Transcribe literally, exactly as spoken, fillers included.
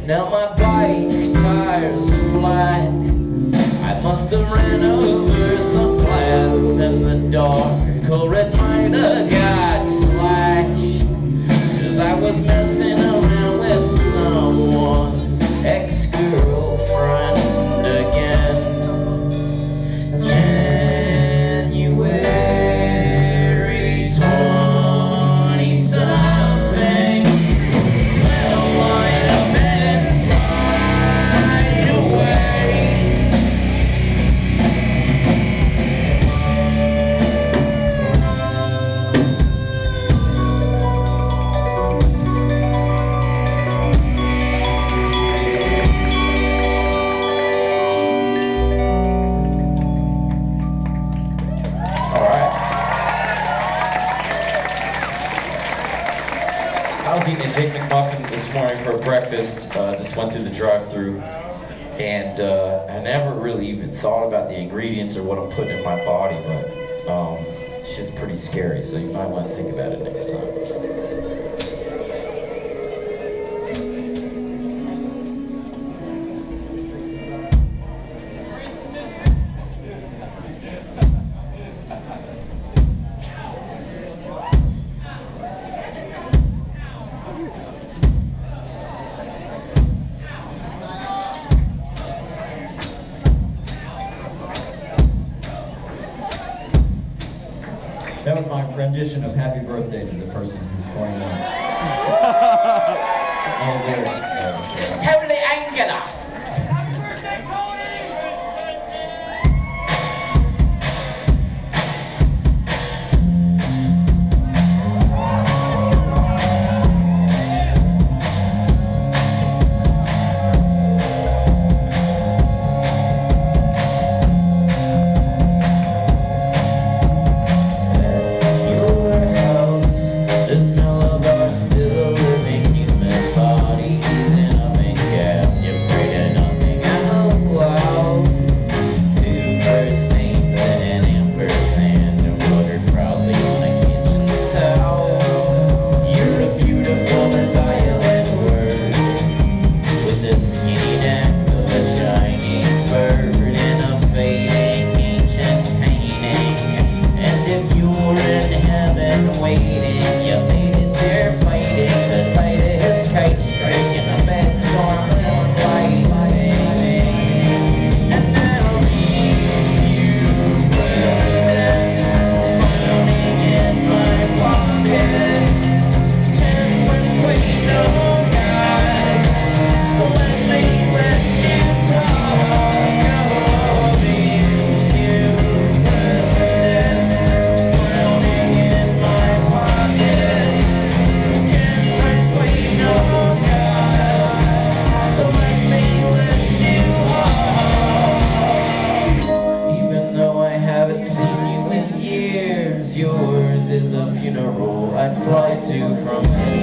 Now my bike tires flat. I must have ran over some glass in the dark, or it might have got slashed, 'cause I was messing around with someone's ex-girlfriend again. January twenty something. Well, wind up and slide away. I was eating a Dick McMuffin this morning for breakfast. Uh, just went through the drive-thru, and uh, I never really even thought about the ingredients or what I'm putting in my body, but um, shit's pretty scary, so you might want to think about it next time. That was my rendition of Happy Birthday to the person who's twenty-one. Oh, lyrics. Uh, It's totally angular. Yours is a funeral I'd fly to from